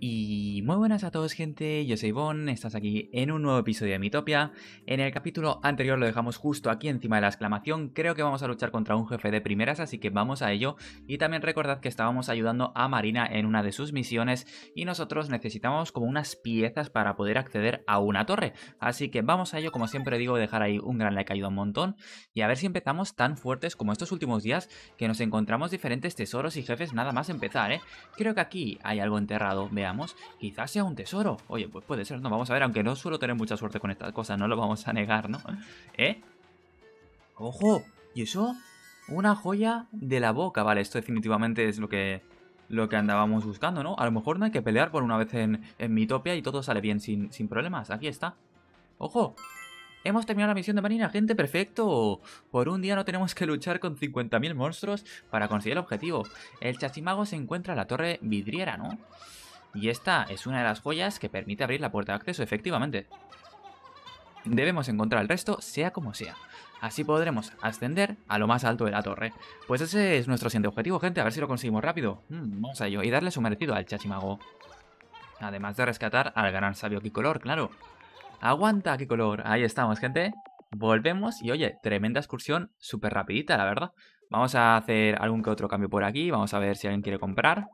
Y muy buenas a todos, gente, yo soy Bon, estás aquí en un nuevo episodio de Miitopia. En el capítulo anterior lo dejamos justo aquí encima de la exclamación. Creo que vamos a luchar contra un jefe de primeras, así que vamos a ello. Y también recordad que estábamos ayudando a Marina en una de sus misiones y nosotros necesitamos como unas piezas para poder acceder a una torre. Así que vamos a ello, como siempre digo, dejar ahí un gran like, ayuda un montón. Y a ver si empezamos tan fuertes como estos últimos días, que nos encontramos diferentes tesoros y jefes nada más empezar, ¿eh? Creo que aquí hay algo enterrado, veamos. Quizás sea un tesoro. Oye, pues puede ser, no, vamos a ver, aunque no suelo tener mucha suerte con estas cosas, no lo vamos a negar, ¿no? ¿Eh? ¡Ojo! ¿Y eso? Una joya de la boca. Vale, esto definitivamente es lo que andábamos buscando, ¿no? A lo mejor no hay que pelear por una vez en Miitopia y todo sale bien sin problemas. Aquí está. ¡Ojo! Hemos terminado la misión de Marina, gente, perfecto. Por un día no tenemos que luchar con 50.000 monstruos para conseguir el objetivo. El chachimago se encuentra en la torre vidriera, ¿no? Y esta es una de las joyas que permite abrir la puerta de acceso, efectivamente. Debemos encontrar el resto, sea como sea. Así podremos ascender a lo más alto de la torre. Pues ese es nuestro siguiente objetivo, gente, a ver si lo conseguimos rápido. Vamos a ello, y darle su merecido al chachimago. Además de rescatar al gran sabio Kikolor, claro. Aguanta, Kikolor. Ahí estamos, gente. Volvemos y, oye, tremenda excursión, súper rapidita, la verdad. Vamos a hacer algún que otro cambio por aquí. Vamos a ver si alguien quiere comprar.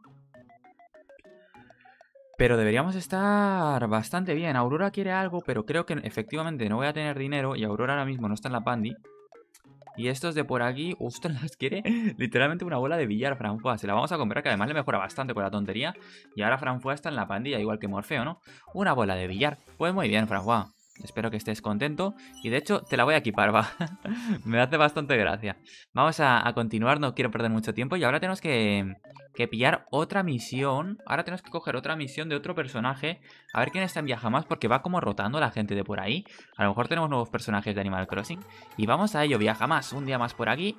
Pero deberíamos estar bastante bien. Aurora quiere algo, pero creo que efectivamente no voy a tener dinero. Y Aurora ahora mismo no está en la pandi. Y estos de por aquí, ostras, quiere literalmente una bola de billar, Francois. Se la vamos a comprar, que además le mejora bastante con la tontería. Y ahora Francois está en la pandilla, igual que Morfeo, ¿no? Una bola de billar. Pues muy bien, Francois. Espero que estés contento. Y de hecho, te la voy a equipar, va. Me hace bastante gracia. Vamos a continuar, no quiero perder mucho tiempo. Y ahora tenemos que pillar otra misión. Ahora tenemos que coger otra misión de otro personaje. A ver quién está en Viaja Más, porque va como rotando la gente de por ahí. A lo mejor tenemos nuevos personajes de Animal Crossing. Y vamos a ello, Viaja Más, un día más por aquí.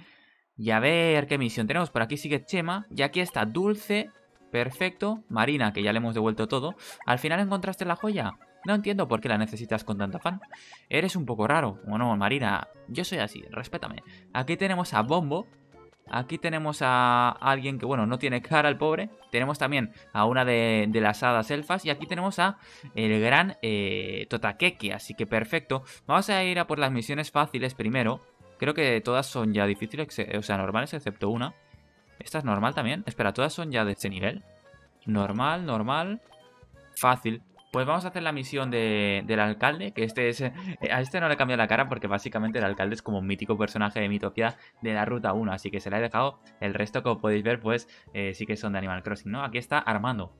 Y a ver qué misión tenemos. Por aquí sigue Chema. Y aquí está Dulce. Perfecto. Marina, que ya le hemos devuelto todo. ¿Al final encontraste la joya? No entiendo por qué la necesitas con tanta afán. Eres un poco raro. Bueno, Marina, yo soy así, respétame. Aquí tenemos a Bombo. Aquí tenemos a alguien que, bueno, no tiene cara, el pobre. Tenemos también a una de las hadas elfas. Y aquí tenemos a el gran Totakeki. Así que perfecto. Vamos a ir a por las misiones fáciles primero. Creo que todas son ya difíciles, o sea, normales, excepto una. Esta es normal también. Espera, todas son ya de este nivel. Normal, normal, fácil. Pues vamos a hacer la misión del alcalde, que este es... a este no le he cambiado la cara porque básicamente el alcalde es como un mítico personaje de Miitopia de la Ruta 1, así que se la he dejado. El resto, como podéis ver, pues sí que son de Animal Crossing, ¿no? Aquí está Armando.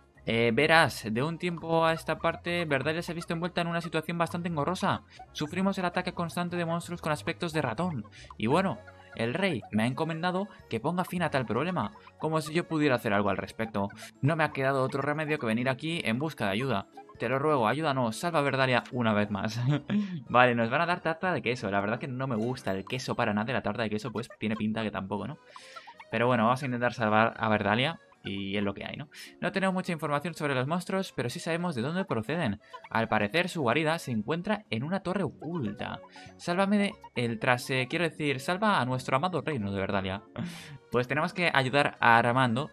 Verás, de un tiempo a esta parte, Verdalia se ha visto envuelta en una situación bastante engorrosa. Sufrimos el ataque constante de monstruos con aspectos de ratón. Y bueno, el rey me ha encomendado que ponga fin a tal problema, como si yo pudiera hacer algo al respecto. No me ha quedado otro remedio que venir aquí en busca de ayuda. Te lo ruego, ayúdanos, salva a Verdalia una vez más. Vale, nos van a dar tarta de queso. La verdad que no me gusta el queso para nada. La tarta de queso pues tiene pinta que tampoco, ¿no? Pero bueno, vamos a intentar salvar a Verdalia. Y es lo que hay, ¿no? No tenemos mucha información sobre los monstruos, pero sí sabemos de dónde proceden. Al parecer, su guarida se encuentra en una torre oculta. Sálvame de el trase... quiero decir, salva a nuestro amado reino de Verdalia. Pues tenemos que ayudar a Armando,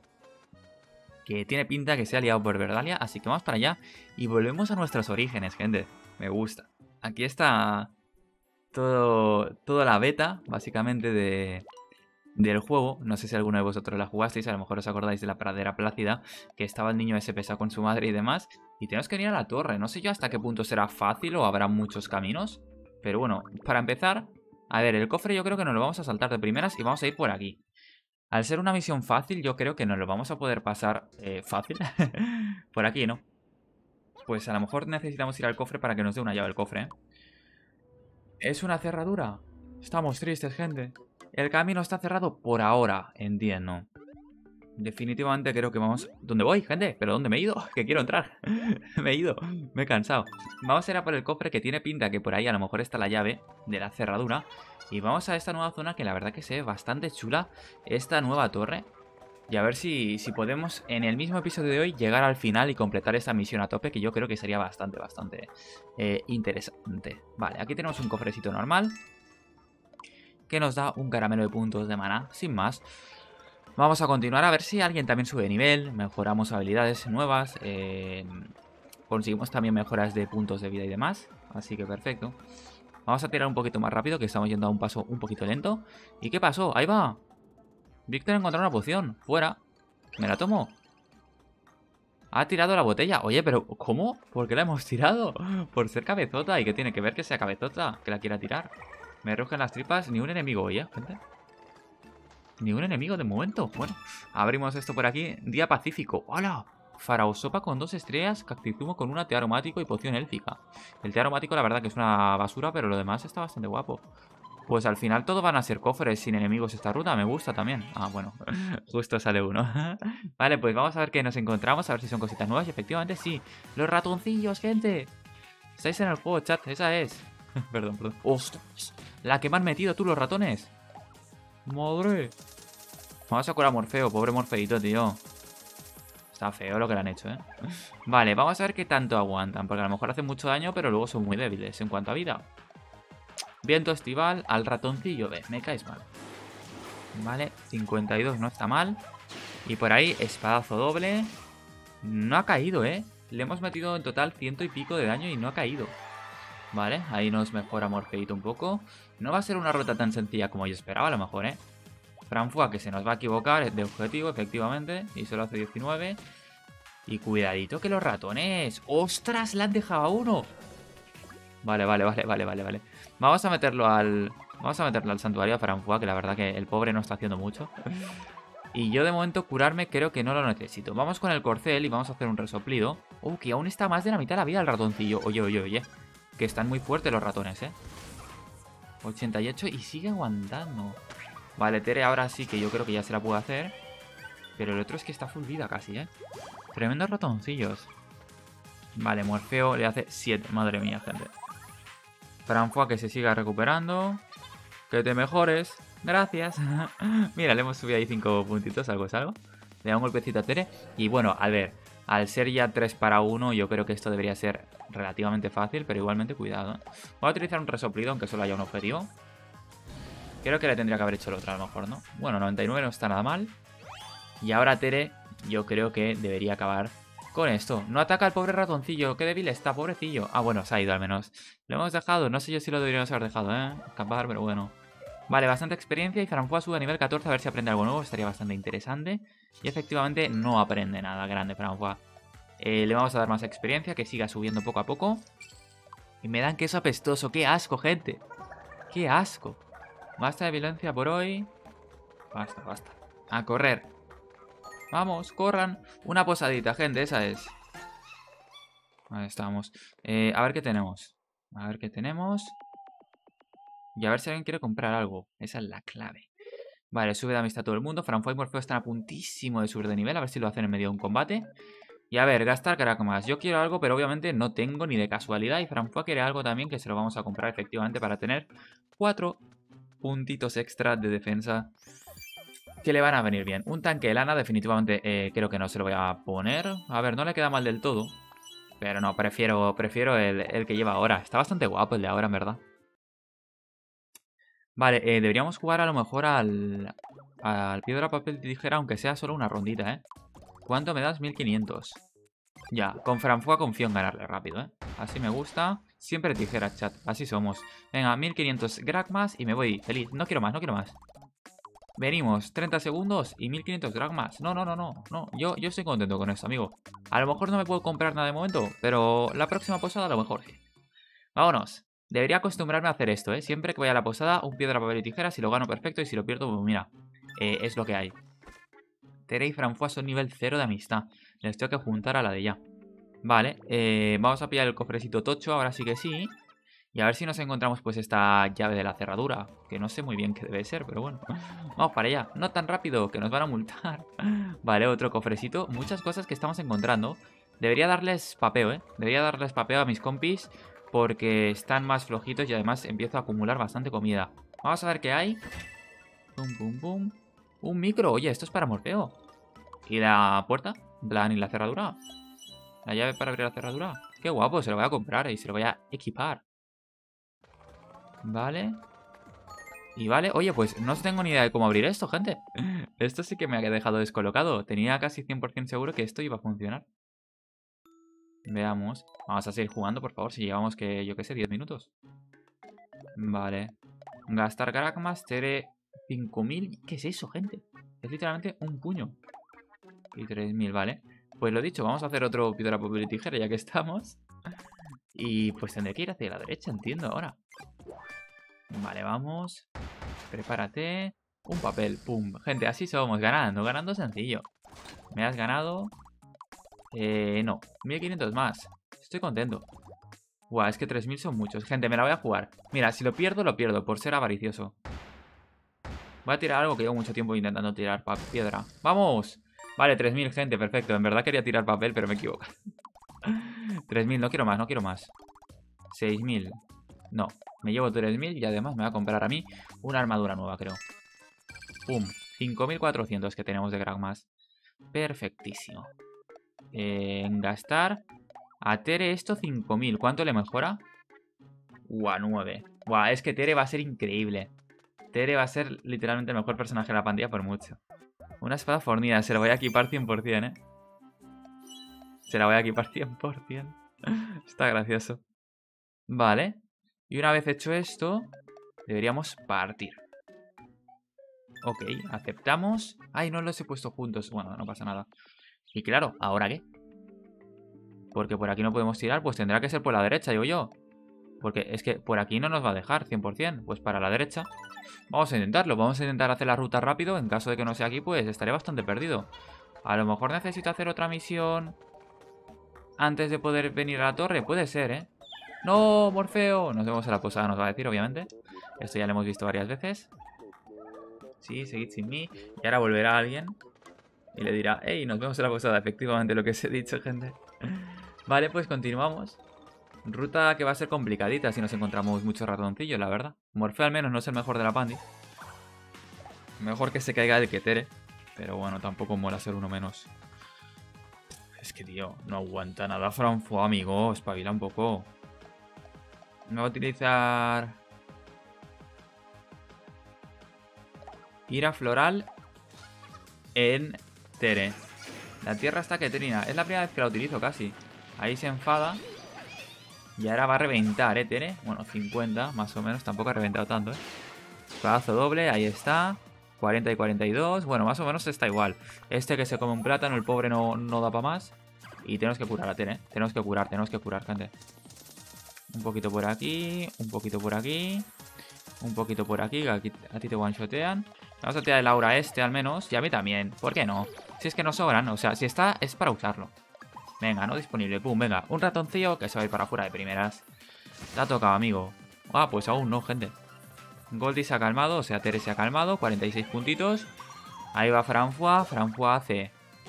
que tiene pinta que se ha liado por Verdalia, así que vamos para allá y volvemos a nuestros orígenes, gente. Me gusta. Aquí está toda la beta, básicamente, del juego. No sé si alguno de vosotros la jugasteis, a lo mejor os acordáis de la pradera plácida, que estaba el niño ese pesado con su madre y demás. Y tenemos que ir a la torre. No sé yo hasta qué punto será fácil o habrá muchos caminos. Pero bueno, para empezar, a ver, el cofre yo creo que nos lo vamos a saltar de primeras y vamos a ir por aquí. Al ser una misión fácil, yo creo que nos lo vamos a poder pasar fácil. Por aquí, ¿no? Pues a lo mejor necesitamos ir al cofre para que nos dé una llave el cofre, ¿eh? ¿Es una cerradura? Estamos tristes, gente. El camino está cerrado por ahora, entiendo. Definitivamente creo que vamos... ¿Dónde voy, gente? ¿Pero dónde me he ido? Que quiero entrar. Me he ido. Me he cansado. Vamos a ir a por el cofre, que tiene pinta que por ahí a lo mejor está la llave de la cerradura. Y vamos a esta nueva zona que la verdad que se ve bastante chula. Esta nueva torre. Y a ver si podemos en el mismo episodio de hoy llegar al final y completar esta misión a tope, que yo creo que sería bastante interesante. Vale, aquí tenemos un cofrecito normal que nos da un caramelo de puntos de maná, sin más. Vamos a continuar a ver si alguien también sube de nivel. Mejoramos habilidades nuevas. Conseguimos también mejoras de puntos de vida y demás. Así que perfecto. Vamos a tirar un poquito más rápido, que estamos yendo a un paso un poquito lento. ¿Y qué pasó? Ahí va. Víctor ha encontrado una poción. Fuera. Me la tomo. Ha tirado la botella. Oye, pero ¿cómo? ¿Por qué la hemos tirado? Por ser cabezota. ¿Y qué tiene que ver que sea cabezota? Que la quiera tirar. Me rugen las tripas. Ni un enemigo, oye, gente. Ni un enemigo de momento. Bueno, abrimos esto por aquí. Día pacífico. ¡Hola! Faraosopa con 2 estrellas, Cactizumo con una, té aromático y poción élfica. El té aromático la verdad que es una basura, pero lo demás está bastante guapo. Pues al final todo van a ser cofres sin enemigos esta ruta, me gusta también. Ah, bueno, justo sale uno. Vale, pues vamos a ver qué nos encontramos, a ver si son cositas nuevas. Y efectivamente sí, los ratoncillos, gente. Estáis en el juego, chat, esa es. Perdón, perdón. ¡Ostras! La que me han metido tú, los ratones. Madre. Vamos a curar a Morfeo, pobre Morfeito, tío. Está feo lo que le han hecho, ¿eh? Vale, vamos a ver qué tanto aguantan. Porque a lo mejor hacen mucho daño, pero luego son muy débiles en cuanto a vida. Viento estival al ratoncillo. Me caes mal. Vale, 52 no está mal. Y por ahí, espadazo doble. No ha caído, ¿eh? Le hemos metido en total 100 y pico de daño y no ha caído. Vale, ahí nos mejora Morfeito un poco. No va a ser una ruta tan sencilla como yo esperaba, a lo mejor, ¿eh? Franfua que se nos va a equivocar de objetivo, efectivamente. Y solo hace 19. Y cuidadito que los ratones... ¡Ostras! ¡Le han dejado a uno! Vale. Vamos a meterlo al... Vamos a meterlo al santuario a Franfua, que la verdad que el pobre no está haciendo mucho. Y yo de momento curarme creo que no lo necesito. Vamos con el corcel y vamos a hacer un resoplido. Que aún está más de la mitad de la vida el ratoncillo. Oye. Que están muy fuertes los ratones, 88 y sigue aguantando. Vale, Tere ahora sí que yo creo que ya se la puede hacer. Pero el otro es que está full vida casi, Tremendos ratoncillos. Vale, Morfeo le hace 7. Madre mía, gente. Franfua que se siga recuperando. Que te mejores. Gracias. Mira, le hemos subido ahí 5 puntitos, algo es algo. Le da un golpecito a Tere. Y bueno, a ver, al ser ya 3 para 1, yo creo que esto debería ser relativamente fácil, pero igualmente cuidado. Voy a utilizar un resoplido, aunque solo haya un objetivo. Creo que le tendría que haber hecho el otro, a lo mejor, ¿no? Bueno, 99 no está nada mal. Y ahora Tere, yo creo que debería acabar con esto. No ataca al pobre ratoncillo. Qué débil está, pobrecillo. Ah, bueno, se ha ido al menos. Lo hemos dejado. No sé yo si lo deberíamos haber dejado, escapar, pero bueno. Vale, bastante experiencia y Franfua sube a nivel 14 a ver si aprende algo nuevo. Estaría bastante interesante. Y efectivamente no aprende nada grande Franfua. Le vamos a dar más experiencia, que siga subiendo poco a poco. Y me dan queso apestoso. ¡Qué asco, gente! ¡Qué asco! Basta de violencia por hoy. Basta. A correr. Vamos, corran. Una posadita, gente, esa es. Ahí estamos. A ver qué tenemos. Y a ver si alguien quiere comprar algo. Esa es la clave. Vale, sube de amistad a todo el mundo. Franfua y Morfeo están a puntísimo de subir de nivel. A ver si lo hacen en medio de un combate. Y a ver, gastar caracmas. Yo quiero algo, pero obviamente no tengo ni de casualidad. Y Franfua quiere algo también que se lo vamos a comprar efectivamente para tener 4 puntitos extra de defensa que le van a venir bien. Un tanque de lana definitivamente creo que no se lo voy a poner. A ver, no le queda mal del todo. Pero no, prefiero el que lleva ahora. Está bastante guapo el de ahora, en verdad. Vale, deberíamos jugar a lo mejor al piedra, papel, tijera, aunque sea solo una rondita, ¿Cuánto me das? 1500. Ya, con Franfua confío en ganarle rápido, Así me gusta. Siempre tijera, chat. Así somos. Venga, 1500 dracmas y me voy feliz. No quiero más. Venimos, 30 segundos y 1500 dracmas. No. Yo estoy contento con esto, amigo. A lo mejor no me puedo comprar nada de momento, pero la próxima posada a lo mejor sí. Vámonos. Debería acostumbrarme a hacer esto, Siempre que vaya a la posada, un piedra, papel y tijera. Si lo gano, perfecto. Y si lo pierdo, pues mira, es lo que hay. Tere y Franfua son nivel 0 de amistad. Les tengo que juntar a la de ya. Vale, vamos a pillar el cofrecito tocho, ahora sí que sí. Y a ver si nos encontramos pues esta llave de la cerradura. Que no sé muy bien qué debe ser, pero bueno. Vamos para allá. No tan rápido, que nos van a multar. Vale, otro cofrecito. Muchas cosas que estamos encontrando. Debería darles papeo, Debería darles papeo a mis compis. Porque están más flojitos y además empiezo a acumular bastante comida. Vamos a ver qué hay. Pum. Un micro. Oye, esto es para Morfeo. ¿Y la puerta? En plan, ¿y la cerradura? La llave para abrir la cerradura. Qué guapo, se lo voy a comprar y se lo voy a equipar. Vale. Y vale, oye, pues no tengo ni idea de cómo abrir esto, gente. Esto sí que me ha dejado descolocado. Tenía casi 100% seguro que esto iba a funcionar. Veamos. Vamos a seguir jugando, por favor, si llevamos que, yo qué sé, 10 minutos. Vale. Gastar Gragmas, Tere 5000. ¿Qué es eso, gente? Es literalmente un puño. Y 3000, vale. Pues lo dicho, vamos a hacer otro piedra, papel y tijera ya que estamos. Y pues tendré que ir hacia la derecha, entiendo ahora. Vale, vamos. Prepárate. Un papel, pum. Gente, así somos, ganando. Ganando sencillo. ¿Me has ganado? No. 1500 más. Estoy contento. Buah, es que 3000 son muchos. Gente, me la voy a jugar. Mira, si lo pierdo por ser avaricioso. Voy a tirar algo que llevo mucho tiempo intentando tirar piedra. ¡Vamos! Vale, 3000, gente, perfecto. En verdad quería tirar papel, pero me equivoco. 3000, no quiero más, no quiero más. 6000. No, me llevo 3000 y además me va a comprar a mí una armadura nueva, creo. Pum, 5400 que tenemos de Gragmas. Perfectísimo. En gastar a Tere esto 5000. ¿Cuánto le mejora? 9. Es que Tere va a ser increíble. Tere va a ser literalmente el mejor personaje de la pandilla por mucho. Una espada fornida, se la voy a equipar 100%, ¿eh? Se la voy a equipar 100%. Está gracioso. Vale. Y una vez hecho esto, deberíamos partir. Ok, aceptamos. Ay, no los he puesto juntos. Bueno, no pasa nada. Y claro, ¿ahora qué? Porque por aquí no podemos tirar, pues tendrá que ser por la derecha, digo yo. Porque es que por aquí no nos va a dejar 100%. Pues para la derecha. Vamos a intentarlo, vamos a intentar hacer la ruta rápido. En caso de que no sea aquí, pues estaré bastante perdido. A lo mejor necesito hacer otra misión antes de poder venir a la torre. Puede ser, ¿eh? ¡No, Morfeo! Nos vemos en la posada, nos va a decir, obviamente. Esto ya lo hemos visto varias veces. Sí, seguid sin mí. Y ahora volverá alguien y le dirá, ¡hey, nos vemos en la posada! Efectivamente lo que os he dicho, gente. Vale, pues continuamos. Ruta que va a ser complicadita si nos encontramos muchos ratoncillos, la verdad. Morfeo al menos no es el mejor de la pandi. Mejor que se caiga el que Tere. Pero bueno, tampoco mola ser uno menos. Es que, tío, no aguanta nada Franfo, amigo. Espabila un poco. Me voy a utilizar... Ira floral en Tere. La tierra está que trina. Es la primera vez que la utilizo casi. Ahí se enfada. Y ahora va a reventar, Tere. Bueno, 50 más o menos. Tampoco ha reventado tanto, Espadazo doble, ahí está. 40 y 42. Bueno, más o menos está igual. Este que se come un plátano, el pobre no da para más. Y tenemos que curar a Tere, tenemos que curar, gente. Un poquito por aquí, un poquito por aquí. Un poquito por aquí, que aquí a ti te one-shotean. Vamos a tirar el aura este al menos. Y a mí también, ¿por qué no? Si es que no sobran, o sea, si está, es para usarlo. Venga, no disponible, pum, venga. Un ratoncillo que se va a ir para afuera de primeras. Te ha tocado, amigo. Ah, pues aún no, gente. Goldie se ha calmado, o sea, Tere se ha calmado. 46 puntitos. Ahí va Franfua. Franfua hace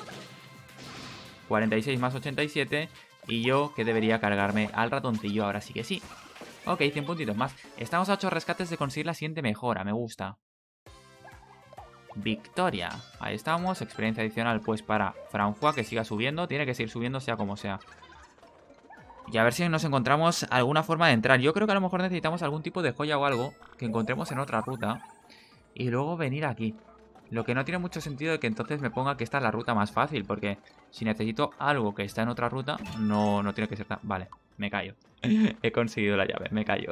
46 más 87. Y yo que debería cargarme al ratoncillo, ahora sí que sí. Ok, 100 puntitos más. Estamos a 8 rescates de conseguir la siguiente mejora, me gusta. Victoria. Ahí estamos, experiencia adicional pues para Franfua, que siga subiendo. Tiene que seguir subiendo sea como sea. Y a ver si nos encontramos alguna forma de entrar. Yo creo que a lo mejor necesitamos algún tipo de joya o algo que encontremos en otra ruta. Y luego venir aquí. Lo que no tiene mucho sentido es que entonces me ponga que esta es la ruta más fácil. Porque si necesito algo que está en otra ruta, no tiene que ser tan... Vale, me callo. He conseguido la llave, me callo.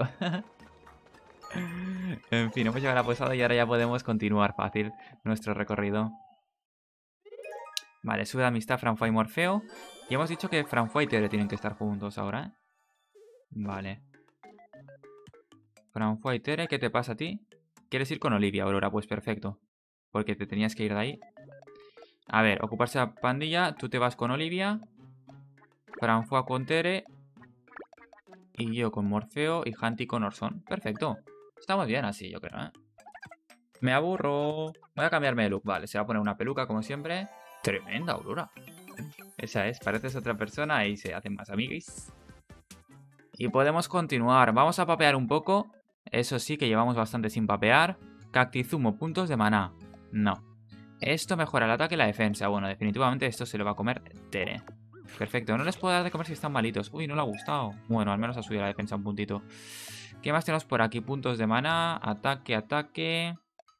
En fin, hemos llegado a la posada y ahora ya podemos continuar fácil nuestro recorrido. Vale, sube de amistad Franfua y Morfeo. Y hemos dicho que Franfua y Tere tienen que estar juntos ahora, Vale. Franfua y Tere, ¿qué te pasa a ti? ¿Quieres ir con Olivia, Aurora? Pues perfecto. Porque te tenías que ir de ahí. A ver, ocuparse la pandilla. Tú te vas con Olivia. Franfua con Tere. Y yo con Morfeo y Hanti con Orson. Perfecto. Estamos bien así, yo creo, Me aburro. Voy a cambiarme de look. Vale, se va a poner una peluca como siempre. Tremenda, Aurora. Esa es, pareces otra persona y se hacen más amiguis. Y podemos continuar. Vamos a papear un poco. Eso sí que llevamos bastante sin papear. Cactizumo, puntos de maná. No. Esto mejora el ataque y la defensa. Bueno, definitivamente esto se lo va a comer Tere. Perfecto, no les puedo dar de comer si están malitos. Uy, no le ha gustado. Bueno, al menos ha subido la defensa un puntito. ¿Qué más tenemos por aquí? Puntos de mana. Ataque, ataque.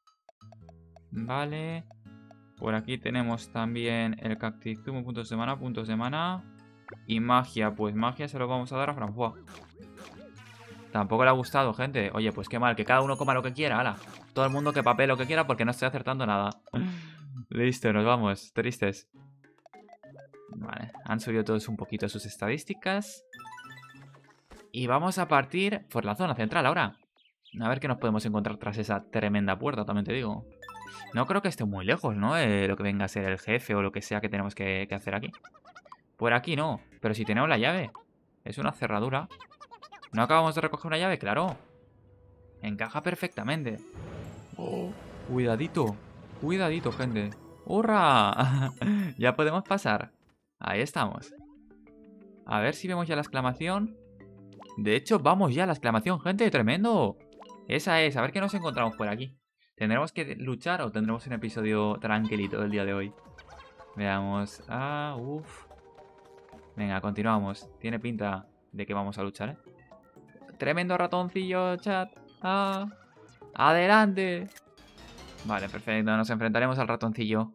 Vale. Por aquí tenemos también el Cactizumo, puntos de mana, puntos de mana. Y magia, pues magia se lo vamos a dar a François. Tampoco le ha gustado, gente. Oye, pues qué mal, que cada uno coma lo que quiera, ala. Todo el mundo que papee lo que quiera porque no estoy acertando nada. Listo, nos vamos. Tristes. Vale, han subido todos un poquito sus estadísticas. Y vamos a partir por la zona central ahora. A ver qué nos podemos encontrar tras esa tremenda puerta, también te digo. No creo que esté muy lejos, ¿no? Lo que venga a ser el jefe o lo que sea que tenemos que hacer aquí. Por aquí no, pero si tenemos la llave. Es una cerradura. ¿No acabamos de recoger una llave? Claro. Encaja perfectamente. Oh, cuidadito. Cuidadito, gente. ¡Hurra! Ya podemos pasar. Ahí estamos. A ver si vemos ya la exclamación. De hecho, vamos ya a la exclamación, gente. ¡Tremendo! Esa es. A ver qué nos encontramos por aquí. ¿Tendremos que luchar o tendremos un episodio tranquilito del día de hoy? Veamos. Ah, uff. Venga, continuamos. Tiene pinta de que vamos a luchar, ¿eh? Tremendo ratoncillo, chat. Ah, adelante. Vale, perfecto. Nos enfrentaremos al ratoncillo.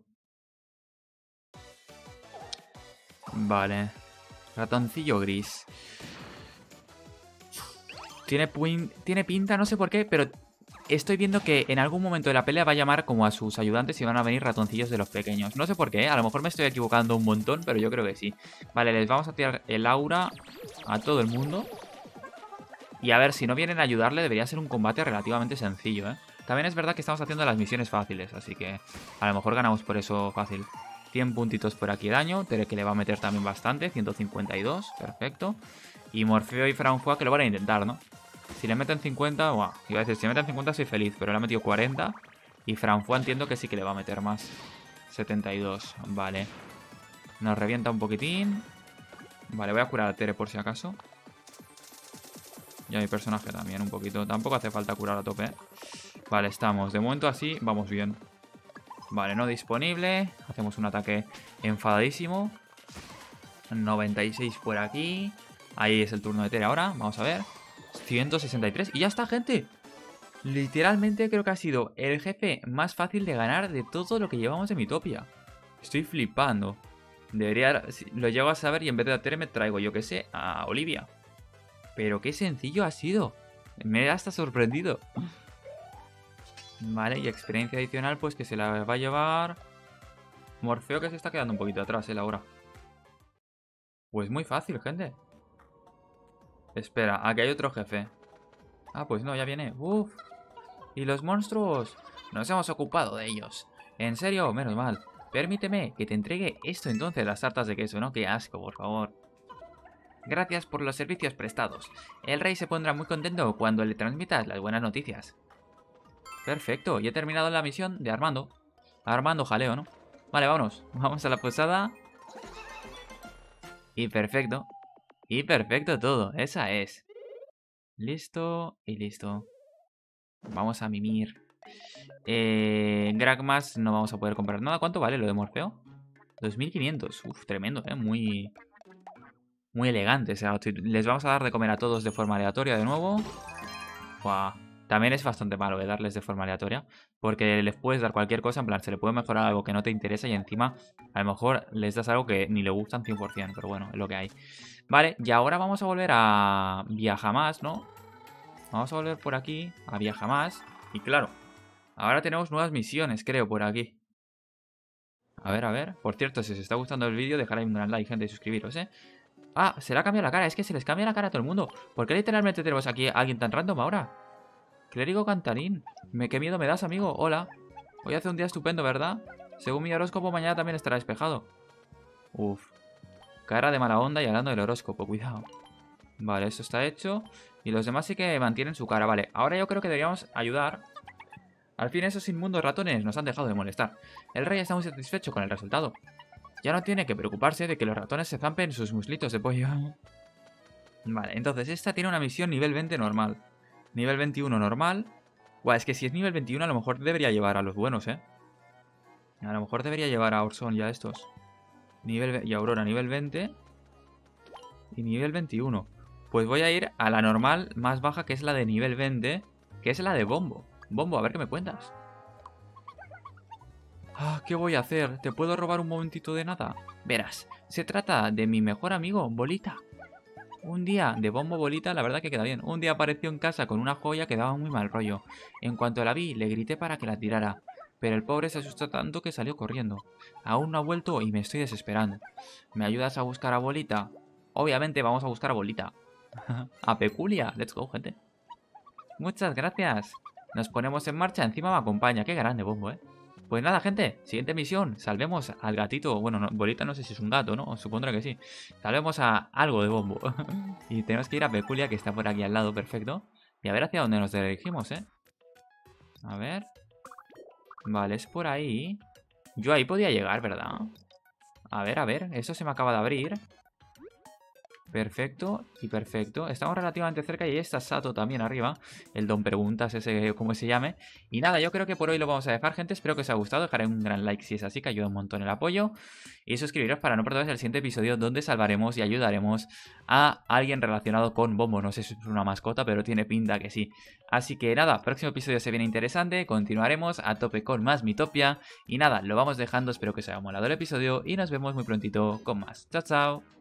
Vale. Ratoncillo gris. Tiene pinta, no sé por qué, pero estoy viendo que en algún momento de la pelea va a llamar como a sus ayudantes y van a venir ratoncillos de los pequeños. No sé por qué, a lo mejor me estoy equivocando un montón, pero yo creo que sí. Vale, les vamos a tirar el aura a todo el mundo. Y a ver, si no vienen a ayudarle, debería ser un combate relativamente sencillo, ¿eh? También es verdad que estamos haciendo las misiones fáciles, así que a lo mejor ganamos por eso fácil. 100 puntitos por aquí de daño, Tere que le va a meter también bastante, 152, perfecto. Y Morfeo y François que lo van a intentar, ¿no? Si le meten 50, iba a decir, si le meten 50 soy feliz, pero le ha metido 40. Y François entiendo que sí que le va a meter más. 72, vale. Nos revienta un poquitín. Vale, voy a curar a Tere por si acaso. Y a mi personaje también un poquito. Tampoco hace falta curar a tope, ¿eh? Vale, estamos. De momento así, vamos bien. Vale, no disponible. Hacemos un ataque enfadadísimo. 96 por aquí. Ahí es el turno de Tere ahora. Vamos a ver. 163. Y ya está, gente. Literalmente creo que ha sido el jefe más fácil de ganar de todo lo que llevamos de Miitopia. Estoy flipando. Debería... Lo llego a saber y en vez de a Tere me traigo, yo que sé, a Olivia. Pero qué sencillo ha sido. Me he hasta sorprendido. Vale, y experiencia adicional pues que se la va a llevar... Morfeo que se está quedando un poquito atrás, Laura. Pues muy fácil, gente. Espera, aquí hay otro jefe. Ah, pues no, ya viene. Uf. ¿Y los monstruos? Nos hemos ocupado de ellos. ¿En serio? Menos mal. Permíteme que te entregue esto entonces, las tartas de queso, ¿no? Qué asco, por favor. Gracias por los servicios prestados. El rey se pondrá muy contento cuando le transmitas las buenas noticias. Perfecto, y he terminado la misión de Armando. Armando jaleo, ¿no? Vale, vámonos. Vamos a la posada. Y perfecto. Y perfecto todo. Esa es. Listo y listo. Vamos a mimir. Gragmas no vamos a poder comprar nada. ¿Cuánto vale lo de Morfeo? 2500. Uf, tremendo, ¿eh? Muy elegante. O sea, les vamos a dar de comer a todos de forma aleatoria de nuevo. Buah. También es bastante malo de darles de forma aleatoria. Porque les puedes dar cualquier cosa. En plan, se le puede mejorar algo que no te interesa. Y encima, a lo mejor les das algo que ni le gustan 100%. Pero bueno, es lo que hay. Vale, y ahora vamos a volver a Viajamás, ¿no? Vamos a volver por aquí a Viajamás. Y claro, ahora tenemos nuevas misiones, creo, por aquí. A ver, a ver. Por cierto, si os está gustando el vídeo, dejad un gran like, gente, y suscribiros, ¿eh? Ah, se le ha cambiado la cara. Es que se les cambia la cara a todo el mundo. ¿Por qué literalmente tenemos aquí a alguien tan random ahora? Clérigo Cantarín. Qué miedo me das, amigo. Hola. Hoy hace un día estupendo, ¿verdad? Según mi horóscopo, mañana también estará despejado. Uf. Cara de mala onda y hablando del horóscopo. Cuidado. Vale, eso está hecho. Y los demás sí que mantienen su cara. Vale, ahora yo creo que deberíamos ayudar. Al fin esos inmundos ratones nos han dejado de molestar. El rey está muy satisfecho con el resultado. Ya no tiene que preocuparse de que los ratones se zampen sus muslitos de pollo. Vale, entonces esta tiene una misión nivel 20 normal. Nivel 21 normal. Buah, es que si es nivel 21 a lo mejor debería llevar a los buenos, ¿eh? A lo mejor debería llevar a Orson y a estos. Y Aurora nivel 20. Y nivel 21. Pues voy a ir a la normal más baja, que es la de nivel 20, que es la de Bombo. Bombo, a ver qué me cuentas. Ah, ¿qué voy a hacer? ¿Te puedo robar un momentito de nada? Verás, se trata de mi mejor amigo, Bolita. Un día, de Bombo Bolita, la verdad que queda bien. Un día apareció en casa con una joya que daba muy mal rollo. En cuanto la vi, le grité para que la tirara. Pero el pobre se asustó tanto que salió corriendo. Aún no ha vuelto y me estoy desesperando. ¿Me ayudas a buscar a Bolita? Obviamente vamos a buscar a Bolita. A Peculia. Let's go, gente. Muchas gracias. Nos ponemos en marcha, encima me acompaña. Qué grande Bombo, ¿eh? Pues nada, gente, siguiente misión. Salvemos al gatito. Bueno, no, Bolita no sé si es un gato, ¿no? Supondré que sí. Salvemos a algo de Bombo. Y tenemos que ir a Peculia, que está por aquí al lado, perfecto. Y a ver hacia dónde nos dirigimos, ¿eh? A ver. Vale, es por ahí. Yo ahí podía llegar, ¿verdad? A ver. Eso se me acaba de abrir. Perfecto y perfecto. Estamos relativamente cerca y ahí está Sato también arriba. El Don Preguntas, ese como se llame. Y nada, yo creo que por hoy lo vamos a dejar, gente. Espero que os haya gustado. Dejaré un gran like si es así, que ayuda un montón el apoyo. Y suscribiros para no perderos el siguiente episodio donde salvaremos y ayudaremos a alguien relacionado con Bombo. No sé si es una mascota, pero tiene pinta que sí. Así que nada, próximo episodio se viene interesante. Continuaremos a tope con más Miitopia. Y nada, lo vamos dejando. Espero que os haya molado el episodio y nos vemos muy prontito con más. Chao, chao.